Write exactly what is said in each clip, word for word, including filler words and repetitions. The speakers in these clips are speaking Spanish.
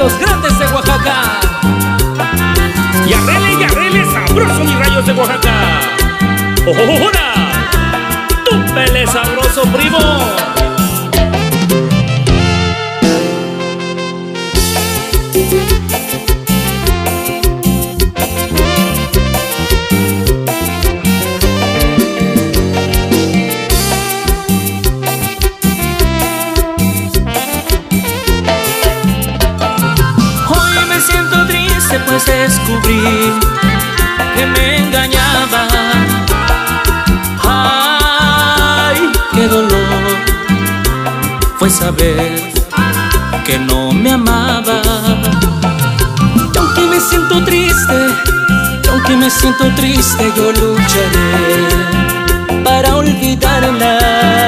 los grandes de Oaxaca. Y arrele, y arrele, sabroso mis rayos de Oaxaca. ¡Ojona! ¡Tú pele sabroso, primo! Pues descubrí que me engañaba. Ay, qué dolor fue saber que no me amaba. Y aunque me siento triste, y aunque me siento triste, yo lucharé para olvidarla.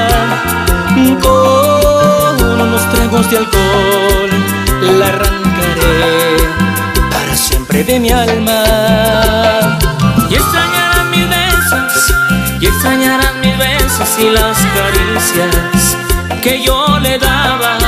Con unos tragos de alcohol la arrancaré siempre de mi alma. Y extrañarán mis besos, y extrañarán mis besos y las caricias que yo le daba.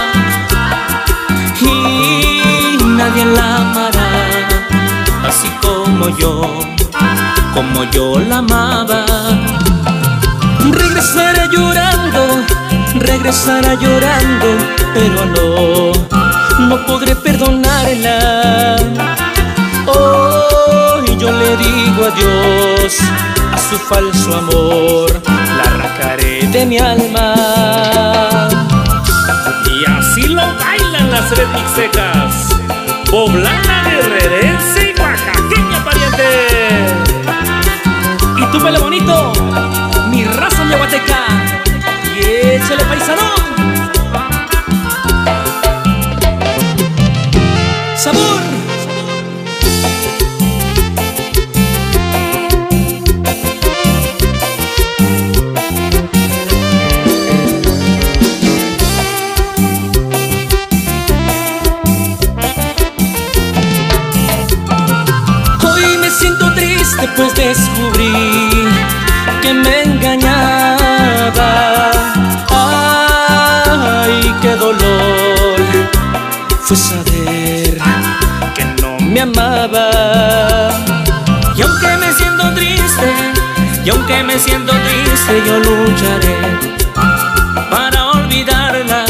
Y nadie la amará así como yo, como yo la amaba. Regresará llorando, regresará llorando, pero no, no podré perdonarla. Hoy yo le digo adiós a su falso amor, la arrancaré de mi alma. Y así lo bailan las tres mixtecas, poblana, guerrerense y oaxaqueña, pariente. Y tú, pele bonito, mi raza miahuateca, y échale paisanón. ¡Sabor! Pues descubrí que me engañaba. Ay, qué dolor fue saber que no me amaba. Y aunque me siento triste, y aunque me siento triste, yo lucharé para olvidarla.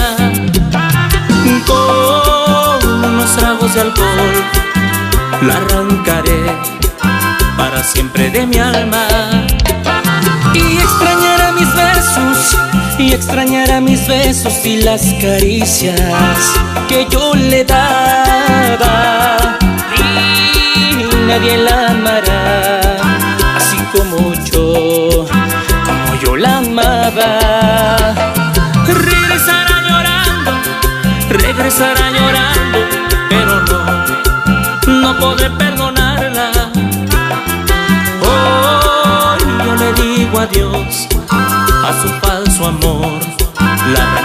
Con unos tragos de alcohol la arrancaré para siempre de mi alma. Y extrañará mis besos, y extrañará mis besos y las caricias que yo le daba. Y nadie la amará así como yo, como yo la amaba. Regresará llorando, regresará llorando, pero no, no podré perdonarla. Hoy yo le digo adiós a su falso amor, la